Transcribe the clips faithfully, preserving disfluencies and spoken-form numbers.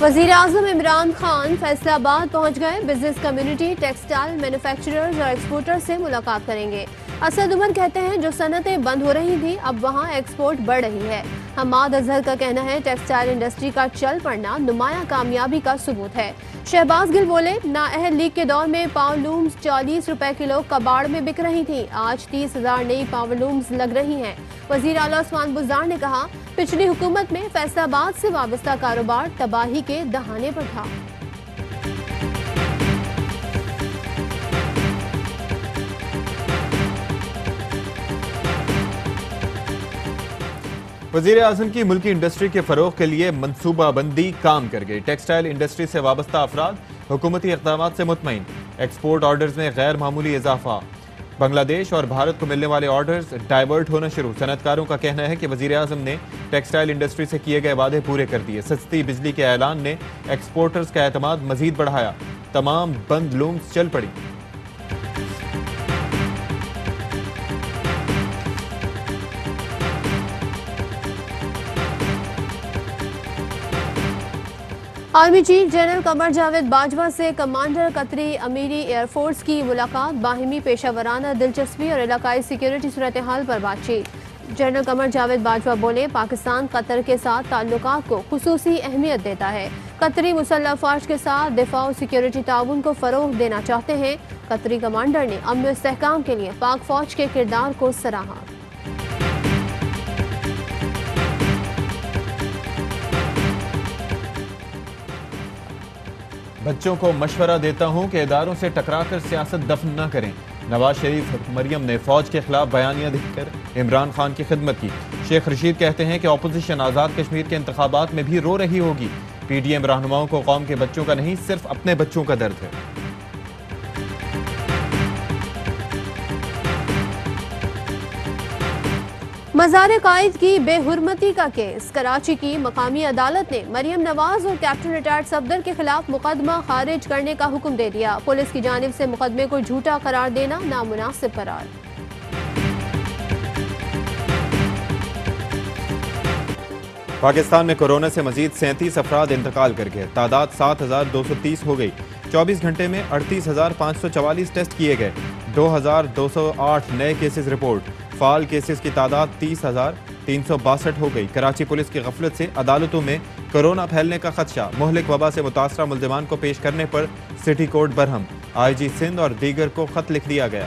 वजीर आजम इमरान खान फैसलाबाद पहुंच गए। बिजनेस कम्युनिटी, टेक्सटाइल मैन्युफैक्चरर्स और एक्सपोर्टर्स से मुलाकात करेंगे। असद उमर कहते हैं जो सनतें बंद हो रही थी अब वहां एक्सपोर्ट बढ़ रही है। हमाद अजहर का कहना है टेक्सटाइल इंडस्ट्री का चल पड़ना नुमाया कामयाबी का सबूत है। शहबाज गिल बोले नाअहल लीग के दौर में पावर लूम्स चालीस रुपए किलो कबाड़ में बिक रही थी, आज तीस हजार नई पावर लूम्स लग रही हैं। वजीर आला उस्मान बुज़दार ने कहा पिछली हुकूमत में फैसलाबाद से वाबस्ता कारोबार तबाही के दहाने पर था। वज़ीर आज़म की मुल्की इंडस्ट्री के फरोग के लिए मनसूबाबंदी काम कर गई। टेक्सटाइल इंडस्ट्री से वाबस्ता अफराद हुकूमती इक़दाम से मुतमईन। एक्सपोर्ट ऑर्डर्स में गैर मामूली इजाफा। बांग्लादेश और भारत को मिलने वाले ऑर्डर्स डाइवर्ट होना शुरू। सनतकारों का कहना है कि वज़ीर आज़म ने टेक्सटाइल इंडस्ट्री से किए गए वादे पूरे कर दिए। सस्ती बिजली के ऐलान ने एक्सपोर्टर्स का एतमाद मजीद बढ़ाया। तमाम बंद लूम्स चल पड़ी। Army chief general Qamar Javed Bajwa से कमांडर कतरी अमीरी एयरफोर्स की मुलाकात। बाहिमी पेशावराना दिलचस्पी और इलाकाई सिक्योरिटी सूरत हाल पर बातचीत। जनरल कमर जावेद बाजवा बोले पाकिस्तान कतर के साथ ताल्लुकात को खुसूसी अहमियत देता है। कतरी मुसल्लह फौज के साथ दिफा और सिक्योरिटी ताउन को फरोग देना चाहते हैं। कतरी कमांडर ने अमन इस्तेहकाम के लिए पाक फौज के किरदार को सराहा। बच्चों को मशवरा देता हूं कि इदारों से टकराकर सियासत दफन न करें। नवाज शरीफ मरियम ने फौज के खिलाफ बयानियां देकर इमरान खान की खिदमत की। शेख रशीद कहते हैं कि अपोजिशन आज़ाद कश्मीर के इंतखाबात में भी रो रही होगी। पीडीएम रहनुमाओं को कौम के बच्चों का नहीं सिर्फ अपने बच्चों का दर्द है। मज़ार कायद की बेहुरमती का केस। कराची की मकामी अदालत ने मरियम नवाज और कैप्टन रिटायर्ड सफदर के खिलाफ मुकदमा खारिज करने का हुक्म दे दिया। पुलिस की जानिब से मुकदमे को झूठा करार देना नामुनासिब करार। पाकिस्तान में कोरोना से मजीद सैंतीस अफराद इंतकाल कर गए। तादाद सात हजार दो सौ तीस हो गई। चौबीस घंटे में अड़तीस हजार पाँच सौ चवालीस टेस्ट किए गए। दो हजार दो सौ आठ नए केसेस रिपोर्ट। फाल केसेस की तादाद तीस हजार तीन सौ बासठ हो गई। कराची पुलिस की गफलत से अदालतों में कोरोना फैलने का खदशा। मुहलिक वबा से मुतासरा मुल्जिमान को पेश करने पर सिटी कोर्ट बरहम। आई जी सिंध और दीगर को खत लिख दिया गया।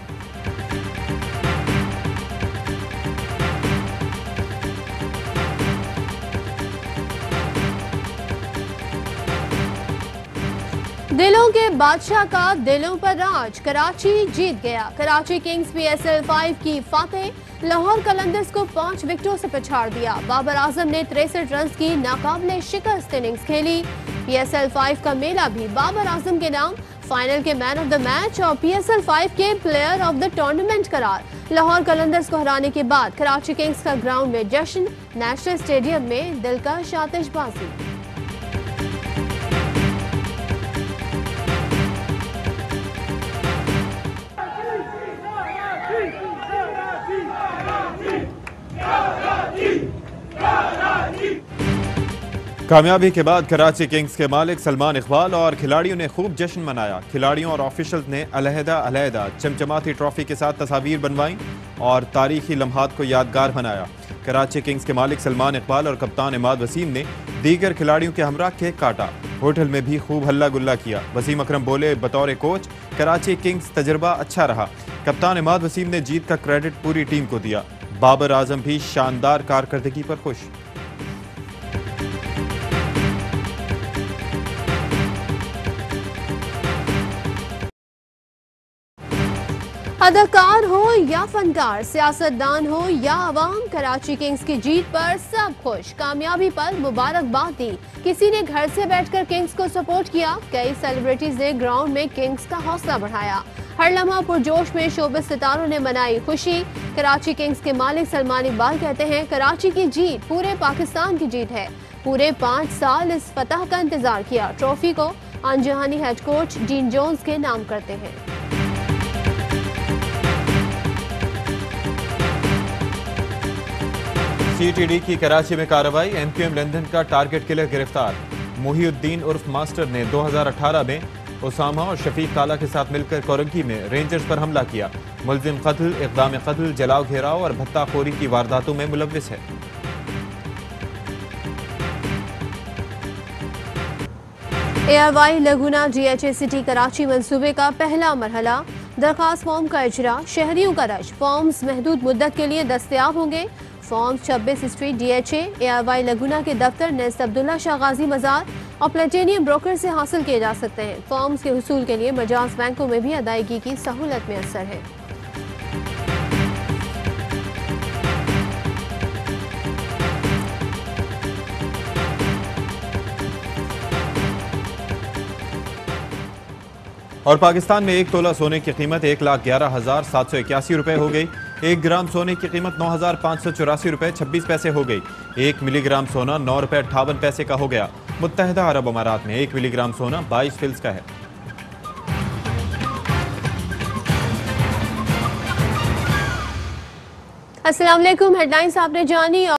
दिलों के बादशाह का दिलों पर राज। कराची जीत गया। Karachi Kings P S L five की फातेह। लाहौर कलंदर्स को पांच विकेटों से पछाड़ दिया। बाबर आजम ने तिरसठ रन की नाकाबिले शिकस्त इनिंग्स खेली। पी एस एल फाइव का मेला भी बाबर आजम के नाम। फाइनल के मैन ऑफ द मैच और पी एस एल फाइव के प्लेयर ऑफ द टूर्नामेंट करार। लाहौर कलंदर्स को हराने के बाद कराची किंग्स का ग्राउंड में जश्न। नेशनल स्टेडियम में दिलकश आतिशबाजी। कामयाबी के बाद कराची किंग्स के मालिक सलमान इकबाल और खिलाड़ियों ने खूब जश्न मनाया। खिलाड़ियों और ऑफिशियल्स ने अलहदा अलहदा चमचमाती ट्रॉफी के साथ तस्वीर बनवाई और तारीखी लम्हात को यादगार बनाया। कराची किंग्स के मालिक सलमान इकबाल और कप्तान इमाद वसीम ने दीगर खिलाड़ियों के हमरा केक काटा। होटल में भी खूब हल्ला गुल्ला किया। वसीम अकरम बोले बतौर कोच कराची किंग्स तजर्बा अच्छा रहा। कप्तान इमाद वसीम ने जीत का क्रेडिट पूरी टीम को दिया। बाबर आजम भी शानदार कारकर्दगी पर खुश। अदाकार हो या फनकार, सियासतदान हो या अवाम, कराची किंग्स की जीत पर सब खुश। कामयाबी पर मुबारकबाद दी। किसी ने घर से बैठकर किंग्स को सपोर्ट किया। कई सेलिब्रिटीज ने ग्राउंड में किंग्स का हौसला बढ़ाया। हर लम्हा पुरजोश में शोबिस सितारों ने मनाई खुशी। कराची किंग्स के मालिक सलमान इकबाल कहते हैं कराची की जीत पूरे पाकिस्तान की जीत है। पूरे पाँच साल इस फतह का इंतजार किया। ट्रॉफी को अनजहानी हेड कोच डीन जोन्स के नाम करते हैं। सी टी डी की कराची में कार्रवाई। एम क्यू एम लंदन का टारगेट किलर गिरफ्तार। मुहीउद्दीन उर्फ मास्टर ने दो हज़ार अठारह में उसामा और शफीक काला के साथ मिलकर कोरंकी में रेंजर्स पर हमला किया। मुलजिम कत्ल, इक़दाम कत्ल, जलाओ घेराव और भत्ताखोरी की वारदातों में मुलव्विस है। A R Y Laguna G H A city Karachi मंसूबे का पहला मरहला, दरखास्त फॉर्म का इजरा, शहरियों का रश। फॉर्म्स महदूद मुद्दत के लिए दस्तयाब होंगे। फॉर्म्स छब्बीस street D H A A R Y Laguna के दफ्तर नेस्ट अब्दुल्ला शाह गाजी मजार और प्लेटिनियम ब्रोकर से हासिल किए जा सकते हैं। फॉर्म्स के हुसूल के लिए मजाज बैंकों में भी अदायगी की सहूलत मैसर है। और पाकिस्तान में एक तोला सोने की कीमत एक लाख ग्यारह हजार सात सौ इक्यासी रुपए हो गई। एक ग्राम सोने की कीमत नौ हजार पाँच सौ चौरासी रुपए छब्बीस पैसे हो गई। एक मिलीग्राम सोना नौ रुपए अट्ठावन पैसे का हो गया। मुत्तहदा अरब अमारात में एक मिलीग्राम सोना बाईस फिल्स का है। अस्सलाम वालेकुम, हेडलाइंस आपने जानी।